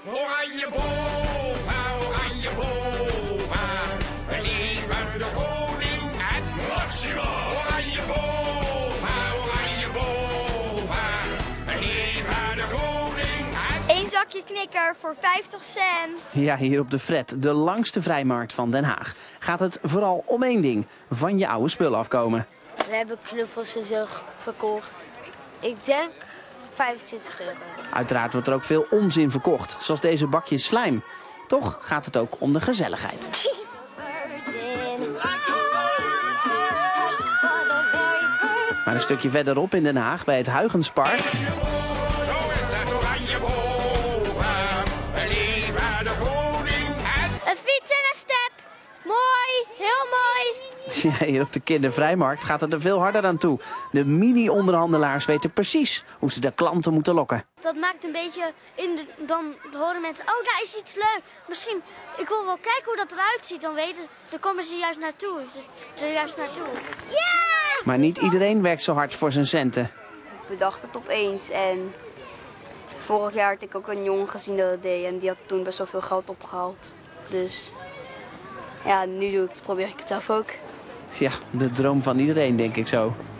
Oranje boven, oranje boven. Leven de koning en Maxima. Oranje boven, oranje boven. Leven de koning en... Eén zakje knikker voor 50 cent. Ja, hier op de Fred, de langste vrijmarkt van Den Haag, gaat het vooral om één ding: van je oude spullen afkomen. We hebben knuffels en zo verkocht. Ik denk 25 euro. Uiteraard wordt er ook veel onzin verkocht, zoals deze bakjes slijm. Toch gaat het ook om de gezelligheid. Maar een stukje verderop in Den Haag, bij het Huygenspark, Zo is het oranje boven. Leven de koning en... Een fiets en een step. Mooi, heel mooi. ja, hier op de kindervrijmarkt gaat het er veel harder aan toe. De mini-onderhandelaars weten precies hoe ze de klanten moeten lokken. Dat maakt een beetje, dan horen mensen, oh daar is iets leuk. Misschien, ik wil wel kijken hoe dat eruit ziet. Dan weten dan komen ze juist naartoe. Ja! Maar niet iedereen werkt zo hard voor zijn centen. Ik bedacht het opeens en vorig jaar had ik ook een jongen gezien dat het deed en die had toen best wel veel geld opgehaald. Dus ja, nu probeer ik het zelf ook. Ja, de droom van iedereen, denk ik zo.